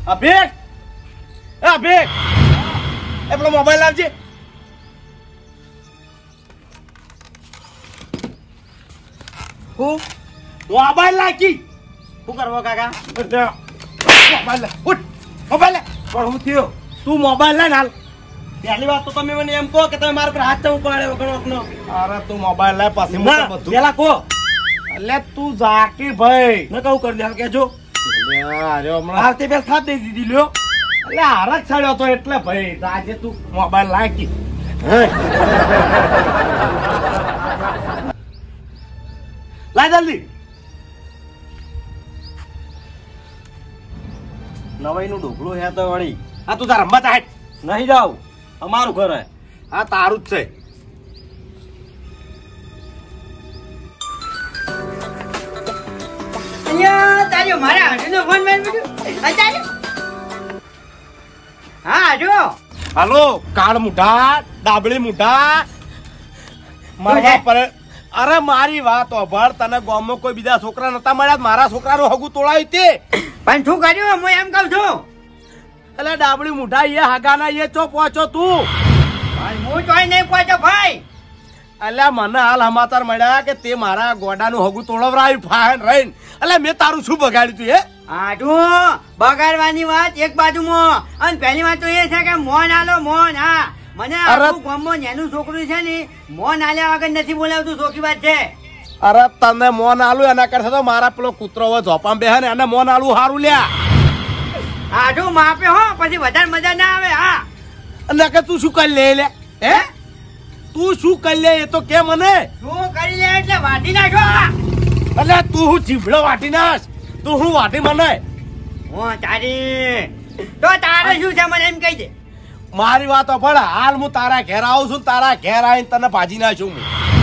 અભિક અભિક એ પેલો મોબાઈલ લાવજે. હું મોબાઈલ લાગી શું કરવો કાકા? મોબાઈલ લે ઉઠ મોબાઈલ લે. પણ હું થયો તું મોબાઈલ લે હાલ. પહેલી વાત તો તમે મને એમ કહો કે તમે મારા પર હાથ ચમ પાડે વગણો. અરે તું મોબાઈલ લે પછી હું બધું પેલા કહો. એટલે તું જાકી ભાઈ ને કહું કરી દે કેજો. અરે હમણાં આવતી પેલા થાપ દઈ દીધી લ્યો. એટલે હારક છાડ્યો તો એટલે ભાઈ આજે તું મોબાઈલ લાગી લાય જલ્દી. નવાઈ નું ઢોકળું હે તો વળી આ તું તારા રમવા હેઠ નહીં જાવ. અમારું ઘર હે આ તારું જ છે. તાજો મારા હાડુનો ફોન મેળવ્યો અત્યારે. હા હાડુ. હાલો કાળ મુઢા ડાબળી મુઢા મારા પર. અરે મારી વાત ઓભળ. તને ગામમાં કોઈ બીજા છોકરા નતા મળ્યા? મારા છોકરાનું હગું તોડાયું તે પણ શું કર્યું હું એમ કહું છું. એટલે ડાબળી મુઢા એ હગાના એ ચો પહોંચો તું. હું ચોઈ નહીં પહોંચો ભાઈ. એટલે મને હાલ સમાચાર મળ્યા કે તે મારા ગોડાનું હગું તોડવરાયું ફાઈન રહીને. એટલે મેં તારું શું બગાડ્યું તું? આટું બગાડવાની વાત એક બાજુમાં અને પહેલી વાત તો એ છે કે મોન આલો મોન. હા મને ગામમાં નેનું છોકરું છે ને મોન આલ્યા વગર નથી બોલાવતું. ચોખ્ખી વાત છે. અરે તને મોન આલું એના કરતા તો મારા પેલો કૂતરો હોય ઝોપામાં બેહે ને એને મોન આલું સારું લ્યા. આટું માપે હો પછી વધારે મજા ના આવે. હા અને કે તું શું કરી લે લે હે? તું શું કરી લે એ તો કે મને. શું કરી લે એટલે વાટી નાખો. એટલે તું હું જીભડો વાટી નાખ. તું હું વાટી મને તારી તો તારે શું છે મને એમ કહી દે. મારી વાતો પડે. હાલ હું તારા ઘેર આવું છું. તારા ઘેર આવીને તને ભાજી નાખું.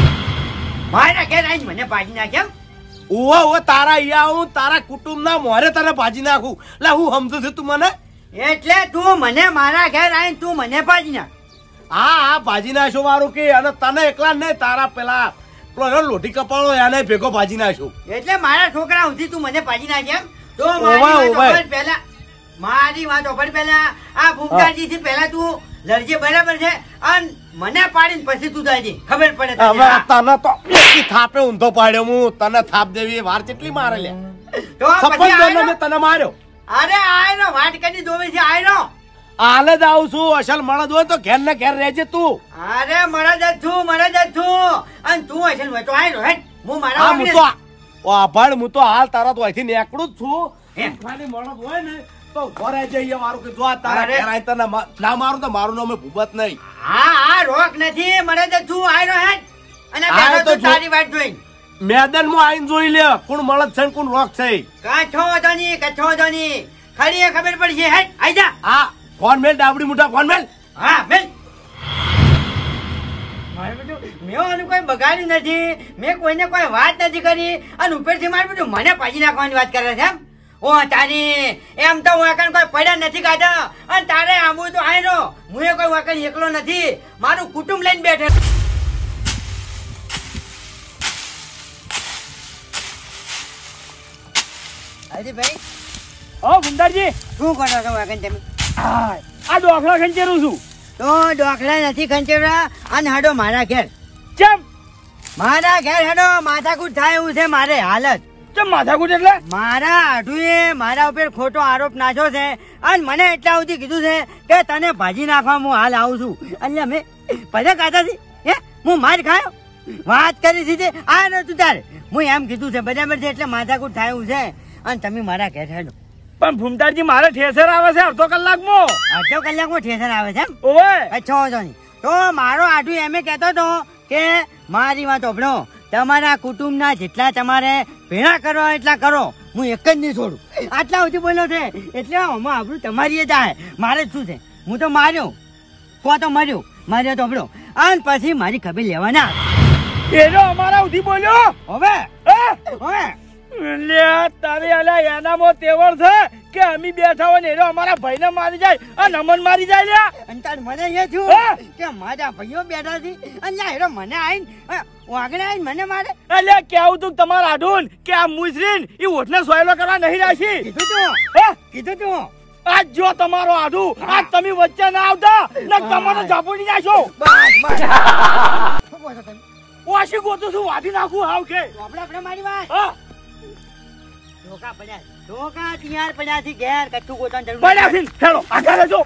મારા ઘેર આવીને મને ભાજી નાખ્યા? ઓવે તારા અહીંયા આવું તારા કુટુંબ ના મોરે તને ભાજી નાખું. એટલે હું સમજુ છું તું મને. એટલે તું મને મારા ઘેર આવીને તું મને ભાજી નાખ. હા હા ભાજી નાખો વાળું કે. અને તને એકલા નહીં તારા પેલા લોટી કપાળો એને ભેગો ભાજી નાખ્યો. એટલે મારા છોકરા સુધી તું મને ભાજી નાખ્યા? તો પેલા મારી વાત ઓફર પેલા આ ભૂમતાજી થી પેલા તું લડજે બરાબર છે અને મને પાડીને પછી તું જાય ખબર પડે. તને તો થાપે ઊંધો પાડ્યો હું. તને થાપ દેવી વાર કેટલી મારે લે તને માર્યો. અરે આયનો વાટ કરી જોવે છે આયનો. હાલે જ આવું છું. અસલ મળદ હોય તો ઘેર ને ઘેર રહેજે તું. અરે મળદ જ છું અને તું અસલ હોય તો આયનો હેટ હું મારા ભાઈ હું તો હાલ તારા તો અહીંથી નીકળું જ છું. ખાલી મળદ હોય ને તો ઘરે જઈએ મારું કે જો તારા ઘેર આય તને ના મારું તો મારું નામ ભૂપત નહીં. હા રોક નથી મળદ જ છું આયનો હેટ. અને પેલો તો તારી વાત જોઈ મેદાન માં આવીને જોઈ લે કોણ મળદ છે કોણ રોક છે. કચ્છો ધની ખરી ખબર પડશે હેટ આઈ જા. હા ફોન મેલ ડાબડી મોટા ફોન મેલ. હા મેલ. મેં કોઈ બગાડ્યું નથી. મેં કોઈને કોઈ વાત નથી કરી અને ઉપરથી મારું બધું મને પાજી નાખવાની વાત કરે છે એમ. ઓ તારી એમ તો હું કોઈ પડ્યા નથી કાઢા અને તારે આવું તો આયનો હું કોઈ વાકણ એકલો નથી. મારું કુટુંબ લઈને બેઠે. હરીભાઈ ઓ ગુંદારજી શું કરો છો વાકણ તમે? આ ડોખલા ખંચેરું છું. તો ડોખલા નથી ખંચેરા અને હાડો મારા ઘેર. કેમ મારા ઘેર હાડો માથાકૂટ થાય એવું છે મારે હાલત. કેમ માથાકૂટ એટલે? મારા આઢુએ મારા ઉપર ખોટો આરોપ નાખ્યો છે અને મને એટલા સુધી કીધું છે કે તને ભાજી નાખવા હું હાલ આવું છું. એટલે મેં પૈસા કાઢા છે હે હું માર ખાયો વાત કરી દીધી. આ નતું તારે હું એમ કીધું છે બરાબર છે. એટલે માથાકૂટ થાય એવું છે અને તમે મારા ઘેર હેડો. પણ ભૂમતાજી મારે ઠેસર આવે છે અડધો કલાકમાં. અડધો કલાકમાં ઠેસર આવે છે એમ? ઓવે અચ્છા વાંધો નહીં. તો મારો આઢુ એમ કહેતો હતો કે મારી વાત ઓભળો તમારા કુટુંબના જેટલા તમારે ભેળા કરવા એટલા કરો હું એક જ નહીં છોડું. આટલા સુધી બોલ્યો છે એટલે આમાં આપણું તમારી જાય. મારે શું છે હું તો માર્યો કો તો મર્યો માર્યો તો ઓભળો અને પછી મારી ખબર લેવાના. એનો અમારા સુધી બોલ્યો હવે હવે તારી અલ્યા એનામાં તેવર છે કે અમે બેઠા હોય ને એનો અમારા ભાઈને મારી જાય અને અમન મારી જાય લ્યા. અને તાર મને એ છું કે મારા ભાઈઓ બેઠા છે અને એનો મને આવીને વાગણે આવીને મને મારે. અલ્યા કેવું તું તમારા આઢુન કે આ મુસરીન એ ઓઠને સોયલો કરવા નહીં રાખી. કીધું તું આજ જો તમારો આધુ આજ તમે વચ્ચે ના આવતા ને તમારો ઝાપડી નાખો. બસ બસ શું કહો છો તમે? ઓછી ગોતું છું વાઢી નાખું હાવ કે. આપણે મારી વાત હા ધોકા તૈયાર પડ્યા છે ઘેર કચ્છું ગોતવાની જરૂર પડ્યા છે હેલો આગળ લેજો.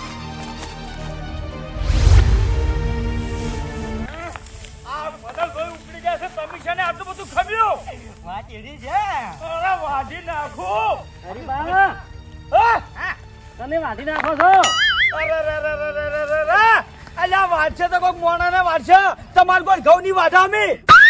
આ મદનભાઈ ઉપડી ગયા છે તમે છે ને આટલું બધું ખમ્યું. વાત એવી છે અરે વાઢી નાખું. અરે બા હા તમે વાંધી નાખો છો. અલ્યા વાંચશે તો કોઈક મોણાને વાંચશે તમારે કોઈ ઘઉં ની વાઢા અમે.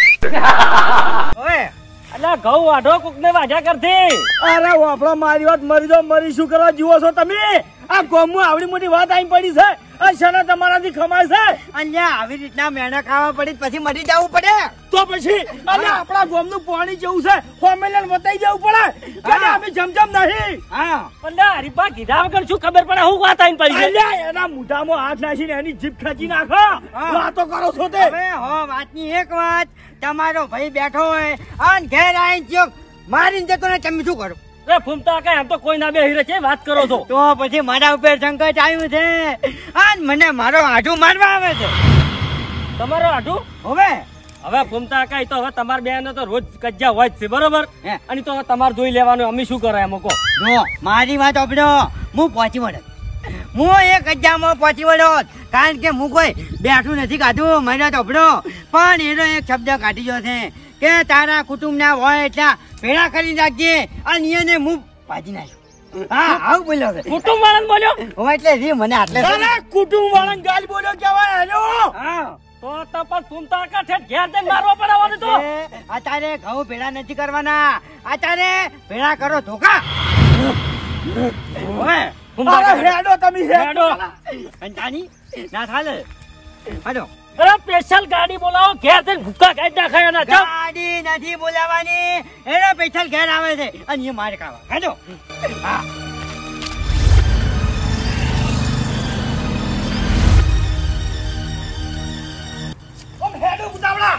ઓએ અલ્યા ઘઉં વાઢો કોક ને વાઢ્યા કરતી. અરે વાપરો મારી વાત મરી શું કરવા જીવો છો તમે? આ ગોમમાં આવડી મોટી વાત આઈ પડી છે અચાનક તમારાથી ખમાય છે. અલ્યા આવી રીતના મેણા ખાવા પડી પછી મરી જવું પડે તો પછી અલ્યા આપણા ગોમનું પાણી જેવું છે ફોર્મ્યુલા બતાઈ જવું પડે કે અમે જમજમ નહીં. હા અલ્યા હરીપા કીધા વગર શું ખબર પડે હું વાત આઈ પડી. અલ્યા એના મોઢામાં હાથ નાખીને એની જીભ ખેંચી નાખો. વાતો કરો છો તે. હવે હો વાતની એક વાત તમારો ભાઈ બેઠો હોય અને ઘેર આવીને જો મારીને જતો ને તમે શું કરો? એ ફૂમતા કે એમ તો કોઈ ના બે હીરે છે વાત કરો છો. તો પછી મારા ઉપર સંકટ આવ્યું છે અને મને મારો આઢું મારવા આવે છે. તમારો આઢું હવે હવે ફૂમતા કઈ તો હવે તમારા બેન તો રોજ કજ્જા હોય જ છે બરોબર. અને તો હવે તમારે જોઈ લેવાનું અમે શું કરે એમ કહો. જો મારી વાત ઓપડો હું પહોંચી વળત હું એક કજ્જામાં પહોંચી વળત કારણ કે હું કોઈ બેઠું નથી કાઢું મને તો ઓપડો પણ એનો એક શબ્દ કાઢી ગયો છે કે તારા કુટુંબ ના હોય એટલા ભેળા કરી રાખજે અને એને હું ભાજી નાખ્યું. હા આવું બોલ્યો છે. કુટુંબ વાળાને બોલ્યો હું એટલે રી મને આટલે કુટુંબ વાળાને ગાલ બોલ્યો કેવાય હેલો. હા તો તપાસ ફૂમતા કા છે ઘેર જઈને મારવા પડવાનું તો. અત્યારે ઘઉં ભેળા નથી કરવાના અત્યારે ભેળા કરો ધોકા. હેડો તમે હેડો. અંજાની ના થાલે હાલો. અરે સ્પેશિયલ ગાડી બોલાવો ઘેર જઈને ભૂકા કાઢી નાખાય એના. ગાડી નથી બોલાવાની એનો સ્પેશિયલ ઘેર આવે છે અને એ મારે ખાવા હાલો. હા હેડો ઉતાવળા.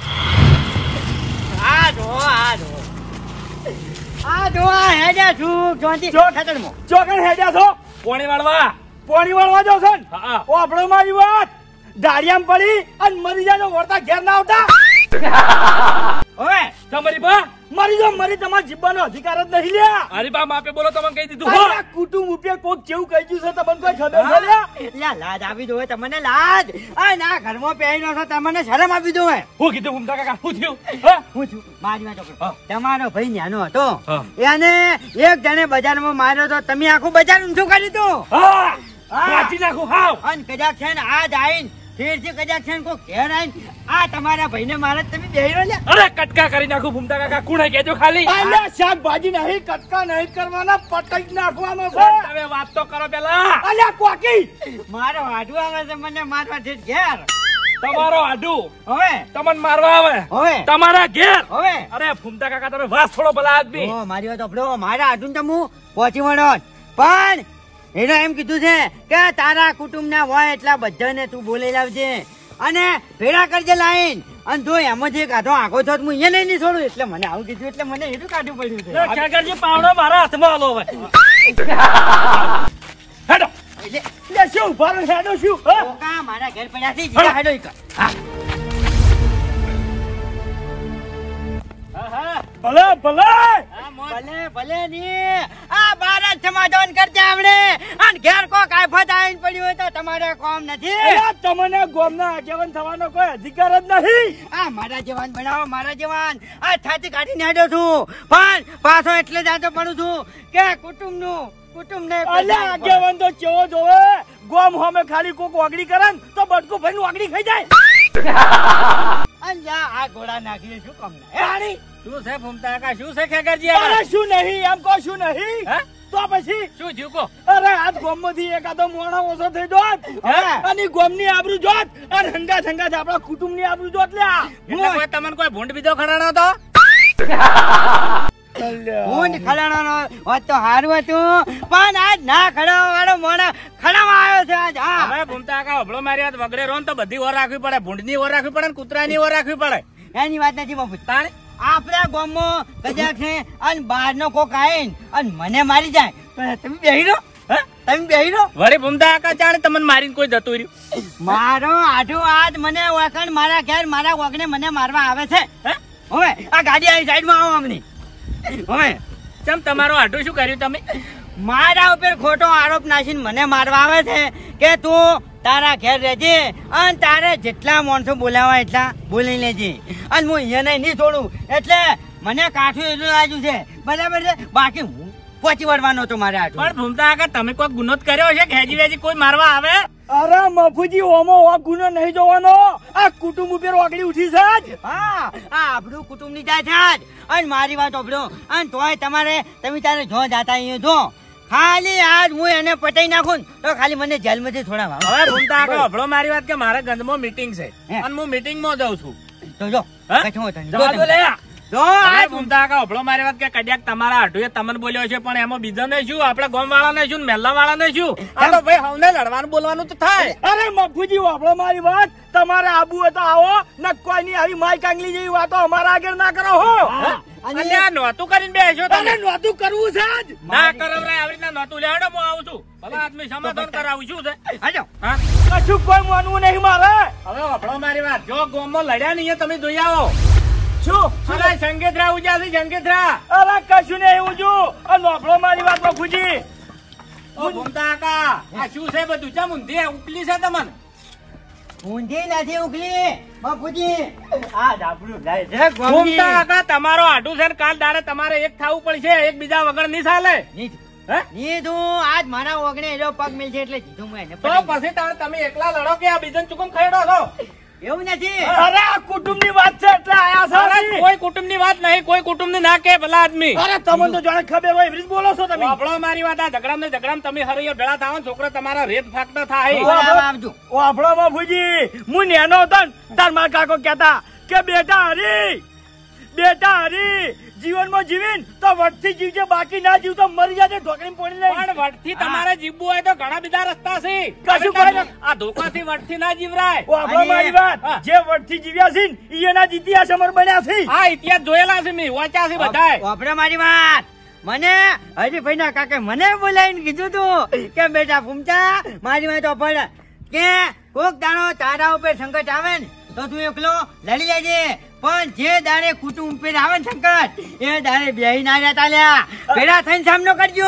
આ જો હેડે છું જોંતી ખેતરમાં ચોકન હેડ્યા છો પોણી વાળવા જાવ છો ને. ઓ આપણો મારી વાત દાડિયામ પડી અને મરી જાય વળતા ઘેર ના આવતા. હવે તમારી બા મરી જો મરી તમારા જીવવાનો અધિકાર જ નહીં લ્યા. અરે બા માપે બોલો તમને કહી દીધું હો. કુટુંબ ઉપર કોક કેવું કહી ગયું છે તમને કોઈ ખબર છે લ્યા? લ્યા લાજ આવી દો તમને લાજ આ ના ઘરમાં પહેર્યો છો તમને શરમ આવી દો. હું કીધું ફૂમતા કાકા શું થયું? હું છું મારી વાત તમારો ભાઈ નાનો હતો એને એક જણે બજારમાં માર્યો તો તમે આખું બજાર ઊંધું કરી દીધું. વાંચી નાખું હાવ. અને કદાચ છે ને આજ આવીને ફેરથી કદાચ છે ને કોઈ ઘેર આવીને આ તમારા ભાઈને મારે તમે બેહી લે. અરે કટકા કરી નાખું ફૂમતા કાકા કુણે કેજો ખાલી. અલ્યા શાકભાજી નહીં કટકા નહીં કરવાના પટક નાખવાનો છે. તમે વાત તો કરો પેલા. અલ્યા કોકી મારો આડું આવે છે મને મારવા છે ઘેર. તમારો આડું હવે તમને મારવા આવે હવે તમારા ઘેર હવે. અરે ફૂમતા કાકા તમે વાત થોડો ભલા આદમી. ઓ મારી વાત સાંભળો મારા આડું તો હું પહોંચી વળો પણ એને એમ કીધું છે કે તારા કુટુંબ ના હોય એટલા બધાને તું બોલી લાવજે અને ભેળા કરજે લાઈન અને જો એમાં જે કાઢો આખો છો હું અહીંયા નહીં છોડું એટલે મને આવું કીધું એટલે મને એટલું કાઢવું પડ્યું છે. કાકાજી પાવડો મારા હાથમાં આલો હવે. હેડો એટલે શું ઉભા હેડો શું કાકા મારા ઘેર પડ્યા છે જીગા હેડો એક. હા ભલે ભલે ભલે ભલે ની આ ભારત સમાધાન કરતા આવડે અને ઘેર કોક આફત આવીને પડ્યું હોય તો તમારે કામ નથી. તમને ગોમના આગેવાન થવાનો કોઈ અધિકાર જ નહીં. આ મારા જવાન બનાવો મારા જવાન આ છાતી કાઢીને હેડો છું પણ પાછો એટલે જ આતો પડું છું કે કુટુંબ ને આગેવાન તો કેવો જોવે ગોમ હોમે ખાલી કોક વાગડી કરે ને તો બટકું ભાઈ વાગડી ખાઈ જાય. આ ઘોડા નાખીએ શું કામ શું છે ફૂમતા કાકા શું છે ખેગરજી? અરે શું નહીં એમ કહો શું નહીં તો પછી શું થયું કો? અરે આજ ગોમમાંથી એકાદો મોણો ઓછો થઈ જોત અને ગોમની આબરૂ જોત અને હંગાથ આપણા કુટુંબની આબરૂ જોત લ્યા. એટલે તમને કોઈ ભૂંડ બીજો ખડાણો હતો? ભૂંડ ખડાણો હોત તો સારું હતું પણ આજ ના ખડાવવા વાળો મોણો ખડાવવા આવ્યો છે આજ. હા હવે ફૂમતા કાકા હબળો મારી વાત વગડે રો તો બધી ઓર રાખવી પડે. ભૂંડની ઓર રાખવી પડે ને કૂતરાની ઓર રાખવી પડે. એની વાત નથી બાપુ. આપણા ગામમાં કદાચ છે અને બહાર નો કોક આવીને અને મને મારી જાય તો તમે બેહી રહો. તમે બેહી રહો. વળી ભૂમતા કાકા જાણે તમને મારીને કોઈ જતું રહ્યું. મારો આઠું આજ મને વખણ મારા ઘેર મારા વગને મને મારવા આવે છે. હવે આ ગાડી આવી સાઈડમાં આવો અમને. હવે ચમ તમારો આઢું શું કર્યું તમે? મારા ઉપર ખોટો આરોપ નાખીને મને મારવા આવે છે કે તું તારા ઘેર રહેજે અને તારે જેટલા માણસો બોલાવા એટલા બોલી લેજે અને હું અહીંયા નહીં છોડું. એટલે મને કાઠું એટલું લાગ્યું છે બરાબર છે. બાકી હું પહોંચી વળવાનો હતો મારે આઠું. પણ ભૂમતા કાકા તમે કોઈ ગુનો કર્યો છે કે હેજી વેજી કોઈ મારવા આવે? અરે મફુજી ઓમો ઓ ગુનો નહીં જોવાનો. આ કુટુંબ ઉપર ઓગળી ઉઠી છે જ. હા આ આપણું કુટુંબની જાય છે જ. અને મારી વાત સાંભળો અને તોય તમારે તમે તારે જો જાતા અહીંયા જો ખાલી આજ હું એને પટાઈ નાખું ને તો ખાલી મને જેલમાંથી છોડાવવા. હવે ભૂમતા કાકા હભળો મારી વાત કે મારે ગંજમાં મીટિંગ છે અને હું મીટિંગમાં જાઉં છું. તો જો હા? કશું હોતું નહીં. જવા દો લે. જો હવે આજ ભૂમતા કાકા હભળો મારી વાત કે કદાચ તમારા આઢુએ તમને બોલ્યો છે પણ એમાં બીજાને શું આપણે ગામ વાળાને શું મેલ્લા વાળાને શું? આ તો ભાઈ હવને લડવાનું બોલવાનું તો થાય. અરે મફુજી વાપરો મારી વાત. તમારે આબુ હોય તો આવો ન કોઈ ની આવી માય કાંગલી જેવી વાતો અમારા આગળ ના કરો હો. અને આ નોતું કરીને બેસ્યો તમે. તને નોતું કરવું છે જ. ના કરાવરાય આવી રીતના નોતું લેડો હું આવું છું. ભલા આદમી સમાધાન કરાવું છું છે. આજો હા કશું કોઈ માનવું નહીં મારે. હવે હભળો મારી વાત. જો ગામમાં લડ્યા નહીં તમે જોઈ આવો. શું અરે સંગેતરા ઉજા છે સંગેતરા. અરે કશું નહીં એવું છું. અને વાપરો મારી વાત મફુજી. ઓ ભૂમતા કાકા આ શું છે બધું? ચમ ઊંધી ઉપલી છે તમને? ઊંધી નથી ઉકલી બાપુજી. આ ડાબડું જાય છે ગોમની. ભૂમતા કાકા તમારો આઢું છે ને કાલ દાડે તમારે એક થવું પડશે. એક બીજા વગર નહીં ચાલે. નીધું. હે? નીધું આજ મારા ઓગણે એનો પગ મિલશે એટલે જીધું હું એને તો પટાઈ પછી તારે તમે એકલા લડો કે આ બીજાને ચૂકમ ખરીડો છો? દઉં. એવું નથી. અરે આ કુટુંબ ની વાત છે એટલે આયા અરે છો. કોઈ કુટુંબ ની વાત નહીં. કોઈ કુટુંબ ની ના કે ભલા આદમી. અરે તમને તો જાણે ખબર હોય એવી રીતે બોલો છો તમે. વાપરો મારી વાત. આ ઝઘડામાં તમે હરૈયો ભેળા થાવ છોકરો તમારા રેત ફાકતા થાય. બોલાવા આવજો. વાપરો મફુજી. હું નેનો હતો ને તાર મારા કાકો કહેતા કે બેટા હરી જીવનમાં જીવીન તો વટથી જીવજે બાકી ના જીવ તો મરી જાજે ઢોકળીમાં પોણી લઈ. પણ વટથી તમારે જીવવું હોય તો ઘણા બધા રસ્તા છે. કશું કોઈ નહીં. આ ધોકાથી વટથી ના જીવરાય. વાપરો મારી વાત. હા. જે વટથી જીવ્યા છે ને ઈ એના જ ઇતિહાસ અમર બન્યા છે. આ ઇતિહાસ જોયેલા છે મેં વાંચ્યા છે બધાય. વાપરે મારી વાત. મને હરીભાઈ ના કાકે મને બોલાવીને કીધું તું કે બેટા ફૂમચા મારી વાત પડ કે કોક દાણો તારા ઉપર સંકટ આવે ને તો તું એકલો લડી લેજે પણ જે દાડે કુટુંબ ઉપર આવે ને સંકટ એ દાડે બેહી ના રહેતા લ્યા ભેડા થઈને સામનો કરજો.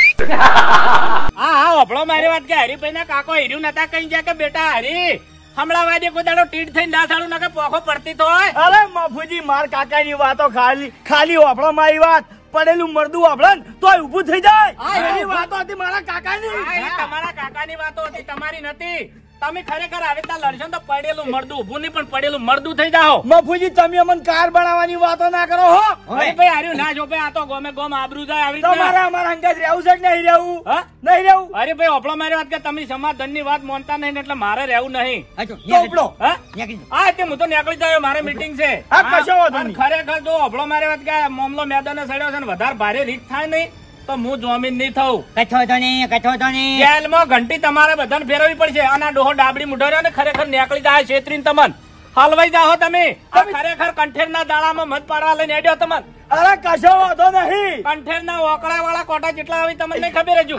હા વફળો મારી વાત કે હરીભાઈ ના કાકો હીર્યું નતા કઈ જાય કે બેટા હરી હમણાં વાદે કોઈ દાડો ટીટ થઈને ના સાડું ના કે પોખો પડતી તો હોય. અરે મફુજી માર કાકાની વાતો ખાલી વાપરો મારી વાત. પડેલું મરદું વાપરે ને તોય ઊભું થઈ જાય. હા, એની વાતો હતી મારા કાકાની. હા, એ તમારા કાકાની વાતો હતી તમારી નથી. તમે ખરેખર આવી રીતના લડશો ને તો પડેલું મરદું ઊભું નહીં પણ પડેલું મરદું થઈ જાઓ. મફુજી તમે અમને કાર બનાવવાની વાતો ના કરો હો. હરીભાઈ હાર્યું ના જો ભાઈ આ તો ગમે ગોમ આબરૂ જાય આવી તમારે રીતના. અમારા અંગાજ રહેવું છે કે નહીં રહેવું? હા? નહીં રહેવું. અરે ભાઈ ઓપડો મારી વાત કે તમે સમાધાન ની વાત માનતા નહીં ને એટલે મારે રહેવું નહીં. હાચો, તો ઉપડો. હા નીકળી જાઓ. હા તે હું તો નીકળી જાયો મારે મીટિંગ છે. હા, કશો વાંધો અને નહીં. ખરેખર જો ઓપડો મારી વાત કે મામલો મેદાને સડ્યો છે ને વધારે ભારે રીત થાય નહીં તો હું જોમીન નહીં થવું. કચો તો નહીં. જેલમાં ઘંટી તમારે બધાને ફેરવવી પડશે અને આ ડોહો ડાબડી મુઢો રહ્યો ને ખરેખર નીકળી જાય છેતરીને તમને હલવાઈ જાઓ તમે. આ ખરેખર કંઠેરના દાડામાં મત પાડવા લઈને હેડ્યો તમને. અરે કશો વાંધો નહીં. કંઠેરના ઓકળા વાળા કોટા જેટલા આવી તમને નહીં ખબર હજુ.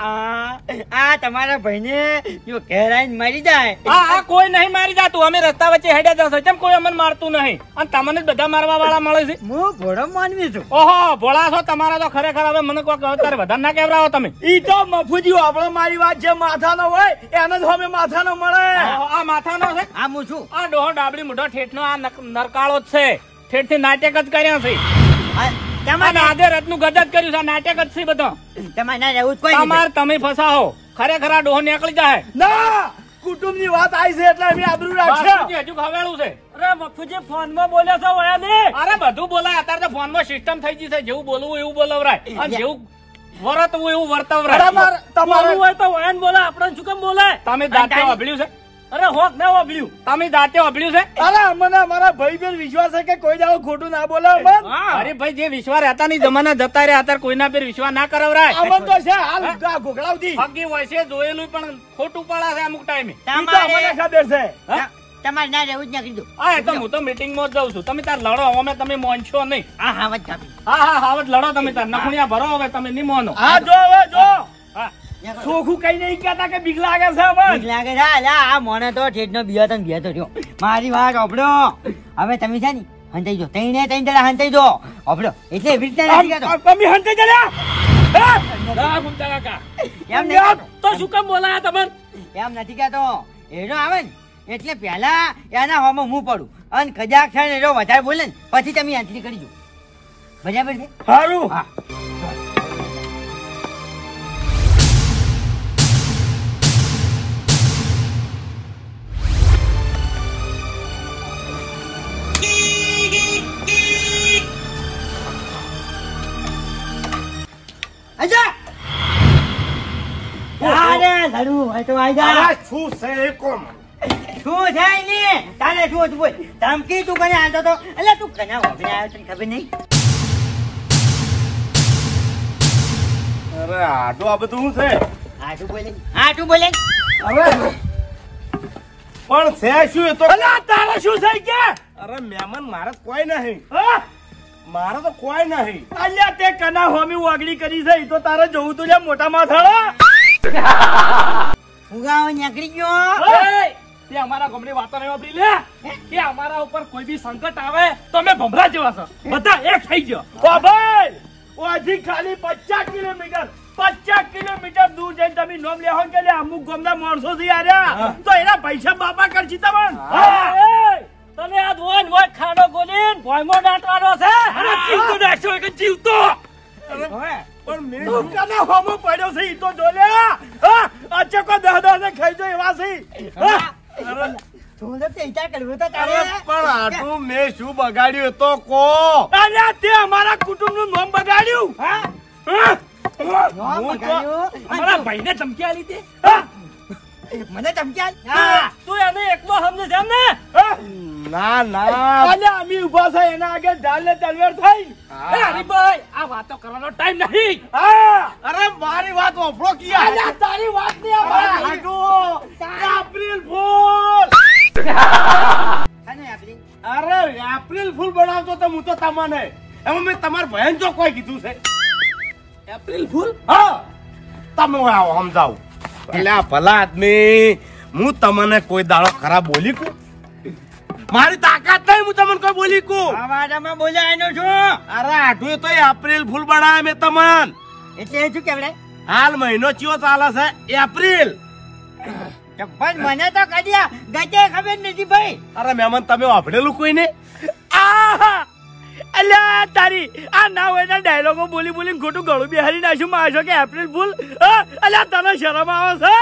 આ તમારા ભાઈને જો ઘેર આવીને મરી જાય આ કોઈ નહીં મારી જાતું. અમે રસ્તા વચ્ચે હેડ્યા જશો કેમ કોઈ અમને મારતું નહીં અને તમને જ બધા મારવા વાળા મળે છે. હું ઘોડો માનવી છું. ઓહો ભોળા છો તમારા તો ખરેખર. હવે મને કોઈ અત્યારે વધારે ના કેવરાવો તમે. ઈ તો મફુજી આપણો મારી વાત જે માથાનો હોય એને જ અમે માથાનો મળે. ઓહો, આ માથાનો છે. આ હું છું. આ ડોહો ડાબડી મુઢો ઠેઠનો આ નરકાળો જ છે. ઠેઠથી નાટક જ કર્યા છે. આ અને તમારે આધે રથનું ગદ જ કર્યું છે. આ નાટક જ છે બધો. તમારે ના રહેવું જ કોઈ નહીં. તમારે તમે ફસાવો. ખરેખર આ ડોહો નીકળી જાય. ના કુટુંબ ની વાત આવી છે એટલે અમે આબરૂ રાખશે. બાપુજી હજુ ખવેલું છે. અરે મફુજી ફોન માં બોલ્યો છો વયા ને. અરે બધું બોલાય. અત્યારે તો ફોનમાં સિસ્ટમ થઈ ગઈ છે. જેવું બોલવું એવું બોલવરાય અને જેવું વર્તવું એવું વર્તવરાય. તમારું હોય તો વયાન બોલે આપણે શું કેમ બોલે? તમે જાતે અભળ્યું છે. અરે હોક ના વાપર્યું. તમે જાતે અભળ્યું છે. અરે મને મારા ભાઈ પર વિશ્વાસ છે કે કોઈ દાડો ખોટું ના બોલે અમન. અરે ભાઈ જે વિશ્વાસ હતા ની જમાના જતા રહ્યા અત્યારે કોઈના પર વિશ્વાસ ના કરાવરાય. અમન તો છે હાલ ઘોઘલાવતી. હગી હોય છે જોયેલું પણ ખોટું પડે છે અમુક ટાઈમે. ઈ તો અમને ખબર છે. હા? તમારે ના રહેવું જ ના કીધું. હા એ તો હું તો મીટિંગ માં જ જાઉં છું. તમે તાર લડો. અમે તમે મોનશો નહીં. હા હા વાત ચાપી. હા હા હાવત લડો તમે તાર. નખુણિયા ભરો હવે તમે નહીં મોનો. હા જો હવે જો. હા ચોખ્ખું કઈ નહીં કહેતા કે બીક લાગે છે અમન. બીક લાગે છે અલ્યા આ મોને તો ઠેઠનો બિયો તો રહ્યો. મારી વાત સાંભળો હવે તમે છે ને હંતાઈ જો તઈને જરા હંતાઈ જો સાંભળો એટલે એવી રીતે નથી કહેતો. તમે હંતે જલ્યા ના ગુમતા કાકા એમ નહીં તો શું કામ બોલાયા તમને? એમ નથી કહેતો એનો આવે ને એટલે પહેલા એના હોમાં હું પડું અને કદાચ છે ને એનો વધારે બોલે ને પછી તમે આંતરી કરી દો. બરાબર છે? સારું. હા શું છે એ કોમ? શું થાય ને તારે શું હતું બોલ ધમકી તું કને આલતો તો એટલે તું કના વાપરી આવ્યો તને ખબર નહીં? અરે આટલું આ બધું શું છે? આટું બોલે હવે પણ છે શું એ તો? અલા તારે શું થઈ કે? અરે મહેમાન મારે તો કોઈ નહીં. હા મારે તો કોઈ નહીં. અલ્યા તે કના હોમી વાગડી કરી છે ઈ તો તારે જોવું તું લે મોટા માથાળા. ઉગાવો નીકળી ગયો. એય, તે અમારા ગમડી વાતો નહીં વાપરી લે કે અમારા ઉપર કોઈ બી સંકટ આવે તો અમે ભમરા જેવા છો બધા એક થઈ ગયો. ઓ ભાઈ ઓજી ખાલી 50 કિલોમીટર દૂર જઈને તમે નોમ લેહો કે લે અમુક ગામના માણસો થી આર્યા તો એના પૈસા બાપા કરશી તમને. તને આ ધોન હોય ખાડો ગોલીન ભોયમો દાટવાનો છે. અરે જીવતો દાટશો કે જીવતો. પણ મેં તું કને હોમો પડ્યો છે ઈ તો જો લે. હા અચકો દહને ખાઈ જો એવા છે. તું તો ચેતા કરવો તો તારે. અરે પણ આટલું મેં શું બગાડ્યું એ તો કો. અરે તે અમારા કુટુંબનું નામ બગાડ્યું. હા હા? નો બગાડ્યો. અમારા ભાઈને ધમકી આલી તે. હા? મને ધમક્યા તું એને એકલો સમજે છે એમ ને? હા? ના ના અલે અમે ઊભા છે એના આગળ ઢાલ ને તલવાર થઈ. એ હરીભાઈ આ વાતો કરવાનો ટાઈમ નહીં. હા અરે મારી વાત ઓફળો કિયા. અલે તારી વાત નહીં અમારી. હાટુ એપ્રિલ ફૂલ. અને આપણી અરે એપ્રિલ ફૂલ બનાવતો તો હું તો તમને એમાં મેં તમાર બહેન જો કોઈ કીધું છે એપ્રિલ ફૂલ? હા તમે આવો સમજાવું. એટલે આ ભલા આદમી હું તમને કોઈ દાડો ખરાબ બોલી કુ? મારી તાકાત નહીં હું તમને કોઈ બોલી કુ? આવાડામાં બોલાવાનો છું. અરે આઠું તો એપ્રિલ ફૂલ બનાવે મેં તમને. એટલે શું કેવડે હાલ મહિનો ચિયો ચાલે છે? એપ્રિલ. પણ મને તો કદી ગજે ખબર નથી ભાઈ. અરે મહેમાન તમે વાપરેલું કોઈ ને? આહા! અલ્યા તારી આ ના હોય ના ડાયલોગો બોલી બોલીને ખોટું ગળું બેહારી નાખ્યું મારશો કે એપ્રિલ ફૂલ. અલ્યા તને શરમ આવે છે?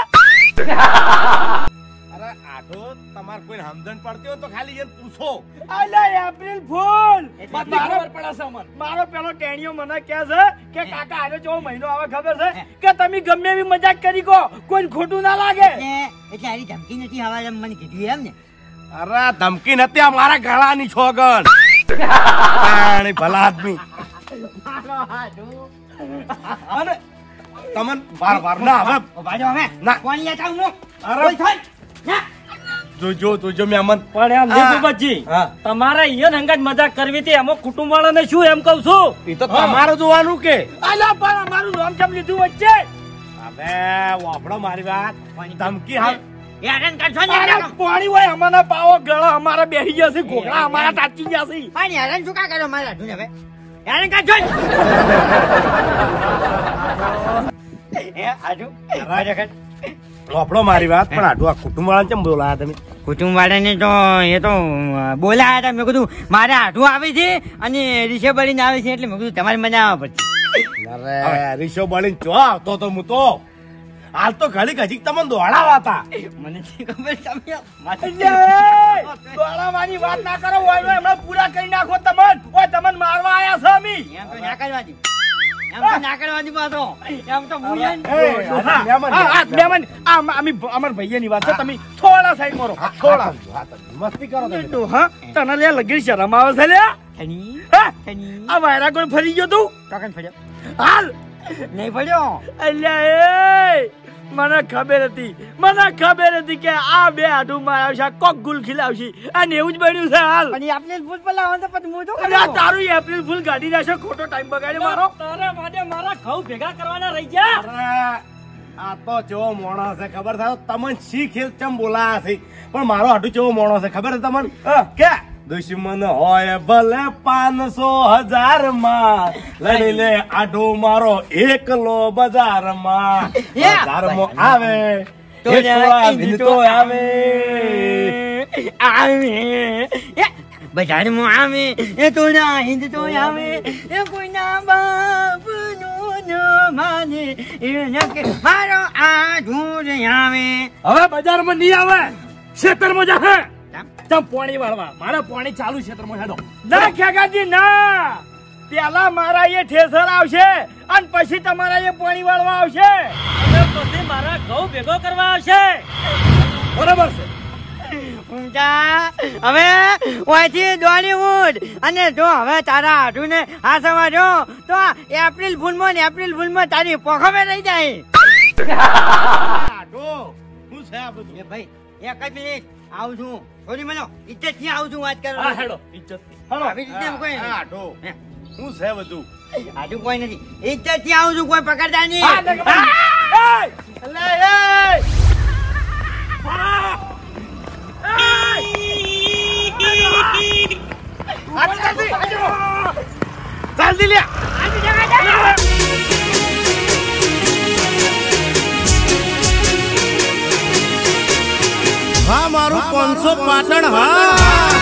અરે આઠો તમાર કોઈ સમજણ પડતી હોય તો ખાલી એને પૂછો. અલ્યા એપ્રિલ ફૂલ એટલે મારો મારો પેલો ટેણીઓ મને કહે છે કે કાકા આનો જેવો મહિનો આવે ખબર છે કે તમે ગમે એવી મજાક કરી કો કોઈ ખોટું ના લાગે. એટલે આની ધમકી નથી હવા મને કીધું એમ ને? અરે ધમકી નથી આ મારા ગળાની છોગન. પાણી ભલા આદમી. અને તમને બાર બાર ના હવે ભાજો અમે ના. કોણ લેતા હું અરે. કોઈ થાય ના જોજો મહેમાન. પણ એમ નિકુબજી હા. તમારે અહીંયા અંગત મજાક કરવી હતી એમાં કુટુંબ વાળાને શું એમ કહું છું? એ તો તમારે જોવાનું કે અલ્યા પણ અમારું નામ કેમ લીધું વચ્ચે? હવે વાપડો મારી વાત. ધમકી હાલ હેરાન કરશો ને અરે પાણી હોય અમારા પાવો ગળા અમારા બેહી ગયા છે ઘોડા અમારા તાચી ગયા છે. પણ હેરાન શું કા કરો મારા ઢૂંઢ હવે હેરાન કરશો એ આજુ વાપડો મારી વાત. પણ આટલું આ કુટુંબ વાળા કેમ બોલાયા તમે? કુટુંબ વાળાને તો એ તો બોલાયા હતા. મેં કીધું મારે આઠું આવે છે અને રીશે બળીને આવે છે એટલે મેં કીધું તમારે મને આવવા પડશે. અરે રીશો બળીને ચો આવતો તો હું તો હાલ તો ઘડીક હજી તમને દોડાવા હતા. મને ખબર તમે દોડાવાની વાત ના કરો હોય હમણાં પૂરા કરી નાખો તમને. ઓય તમને મારવા આયા છે અમે. એમ તો ના કરવા દઉં. એમ તો ના કરવા દઉં પાછો. એમ તો હું એ, મહેમાન અમાર ભૈયાની વાત છે તમે થોડા સાઈડ મારો થોડા મસ્તી કરો તમે. હા તને લે લગી શરમ આવે છે લે. થની હા? થની આ વાયરા કોઈ ફરી ગયો તું ટોકન ફર્યો હાલ. નહીં ફર્યો. અલ્યા એ મને ખબર હતી કે આ બે આડું મારવશે કોક ગુલ ખીલાવશે અને એવું જ બન્યું છે હાલ. પણ આપણે ફૂલ પર લાવો તો પછી હું તો અલ્યા તારું એપ્રિલ ફૂલ ગાડી નાખો ખોટો ટાઈમ બગાડ્યો મારો. તારે માટે મારા ઘઉં ભેગા કરવાના રહી ગયા. અરે આ તો જેવો માણસ છે ખબર છે તમને શી ખેલ ચમ બોલાયા છે પણ મારો હાડું જેવો માણસ છે ખબર છે તમને કે દુશ્મન હોય ભલે 500,000 માં લડી લે આઢો મારો એકલો બજારમાં બજારમાં આવે બજારમાં આવે એ તો ના હિન્દ તો આવે એ કોઈના બાપ નું ન માને મારો આ ઢૂંઢ આવે. હવે બજારમાં નહીં આવે, ખેતરમાં જા. તમ પાણી વાળવા મારા પાણી ચાલુ ખેતરમાં હેડો. ના ખેગાજી ના, પેલા મારા એ ઠેસર આવશે અને પછી તમારા એ પાણી વાળવા આવશે અને પછી મારા ઘઉં ભેગો કરવા આવશે. બરાબર છે. હવે ઓયથી દોડી ઉઠ અને જો હવે તારા આઢું ને હાથમાં જો તો એપ્રિલ ફૂલમાં તારી પોખમે રહી જાય. શું છે આ બધું? એ ભાઈ એક જ મિનિટ આવું છું. થોડી મને ઇજ્જત થી આવું છું વાત કરવા. હા હેડો ઇજ્જત હેડો. આવી રીતે કોઈ આઢો શું છે બધું? આઢું કોઈ નથી. ઇજ્જત થી આવું છું, કોઈ પકડતા નહીં. જલ્દી લે. હા મારું 500 પાટણ. હા